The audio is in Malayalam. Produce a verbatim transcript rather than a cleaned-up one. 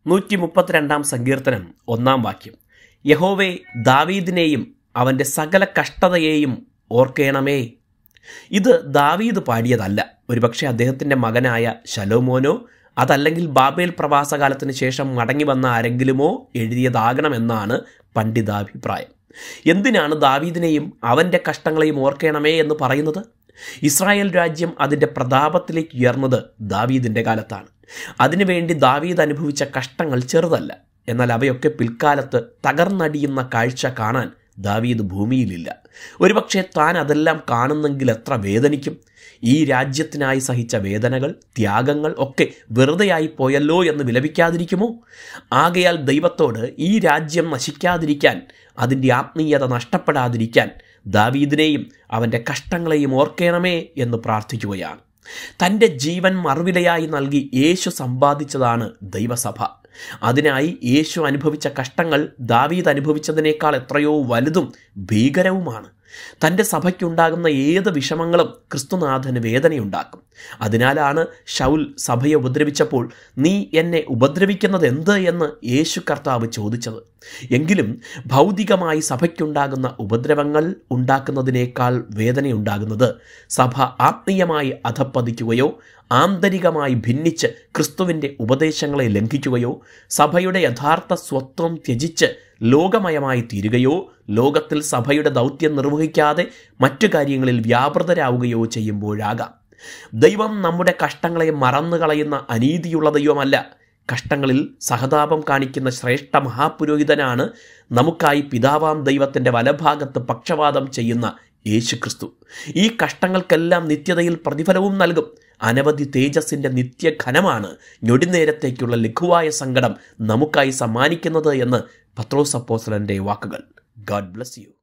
നൂറ്റി മുപ്പത്തിരണ്ടാം സങ്കീർത്തനം ഒന്നാം വാക്യം. യഹോവേ, ദാവീദിനെയും അവൻ്റെ സകല കഷ്ടതയെയും ഓർക്കേണമേ. ഇത് ദാവീദ് പാടിയതല്ല. ഒരുപക്ഷെ അദ്ദേഹത്തിൻ്റെ മകനായ ശലോമോനോ അതല്ലെങ്കിൽ ബാബേൽ പ്രവാസകാലത്തിന് ശേഷം മടങ്ങി വന്ന ആരെങ്കിലുമോ എഴുതിയതാകണമെന്നാണ് പണ്ഡിതാഭിപ്രായം. എന്തിനാണ് ദാവീദിനെയും അവൻ്റെ കഷ്ടങ്ങളെയും ഓർക്കേണമേ എന്ന് പറയുന്നത്? ഇസ്രായേൽ രാജ്യം അതിൻ്റെ പ്രതാപത്തിലേക്ക് ഉയർന്നത് ദാവീദിൻ്റെ കാലത്താണ്. അതിനുവേണ്ടി ദാവീദ് അനുഭവിച്ച കഷ്ടങ്ങൾ ചെറുതല്ല. എന്നാൽ അവയൊക്കെ പിൽക്കാലത്ത് തകർന്നടിയുന്ന കാഴ്ച കാണാൻ ദാവീദ് ഭൂമിയിലില്ല. ഒരുപക്ഷെ താൻ അതെല്ലാം കാണുന്നെങ്കിൽ എത്ര വേദനിക്കും. ഈ രാജ്യത്തിനായി സഹിച്ച വേദനകൾ, ത്യാഗങ്ങൾ ഒക്കെ വെറുതെയായി പോയല്ലോ എന്ന് വിലപിക്കാതിരിക്കുമോ? ആകയാൽ ദൈവത്തോട് ഈ രാജ്യം നശിക്കാതിരിക്കാൻ, അതിൻ്റെ ആത്മീയത നഷ്ടപ്പെടാതിരിക്കാൻ ദാവീദിനെയും അവൻ്റെ കഷ്ടങ്ങളെയും ഓർക്കേണമേ എന്ന് പ്രാർത്ഥിക്കുകയാണ്. തൻ്റെ ജീവൻ മറുവിലയായി നൽകി യേശു സമ്പാദിച്ചതാണ് ദൈവസഭ. അതിനായി യേശു അനുഭവിച്ച കഷ്ടങ്ങൾ ദാവീദ് അനുഭവിച്ചതിനേക്കാൾ എത്രയോ വലുതും ഭീകരവുമാണ്. തൻ്റെ സഭയ്ക്കുണ്ടാകുന്ന ഏത് വിഷമങ്ങളും ക്രിസ്തുനാഥന് വേദനയുണ്ടാക്കും. അതിനാലാണ് ശൗൽ സഭയെ ഉപദ്രവിച്ചപ്പോൾ നീ എന്നെ ഉപദ്രവിക്കുന്നത് എന്ത് എന്ന് യേശു കർത്താവ് ചോദിച്ചത്. എങ്കിലും ഭൗതികമായി സഭയ്ക്കുണ്ടാകുന്ന ഉപദ്രവങ്ങൾ ഉണ്ടാക്കുന്നതിനേക്കാൾ വേദനയുണ്ടാകുന്നത് സഭ ആത്മീയമായി അധപ്പതിക്കുകയോ ആന്തരികമായി ഭിന്നിച്ച് ക്രിസ്തുവിൻ്റെ ഉപദേശങ്ങളെ ലംഘിക്കുകയോ സഭയുടെ യഥാർത്ഥ സ്വത്വം ത്യജിച്ച് ലോകമയമായി തീരുകയോ ലോകത്തിൽ സഭയുടെ ദൗത്യം നിർവഹിക്കാതെ മറ്റു കാര്യങ്ങളിൽ വ്യാപൃതരാവുകയോ ചെയ്യുമ്പോഴാകാം. ദൈവം നമ്മുടെ കഷ്ടങ്ങളെ മറന്നു കളയുന്ന അനീതിയുള്ള ദൈവമല്ല. കഷ്ടങ്ങളിൽ സഹതാപം കാണിക്കുന്ന ശ്രേഷ്ഠ മഹാപുരോഹിതനാണ് നമുക്കായി പിതാവാം ദൈവത്തിൻ്റെ വലഭാഗത്ത് പക്ഷപാതം ചെയ്യുന്ന യേശുക്രിസ്തു. ഈ കഷ്ടങ്ങൾക്കെല്ലാം നിത്യതയിൽ പ്രതിഫലവും നൽകും. അനവധി തേജസ്സിൻ്റെ നിത്യഘനമാണ് ഞൊടിനേരത്തേക്കുള്ള ലഘുവായ സങ്കടം നമുക്കായി സമ്മാനിക്കുന്നത് എന്ന് പത്രോസ് അപ്പോസ്തലന്റെ വാക്കുകൾ. God bless U.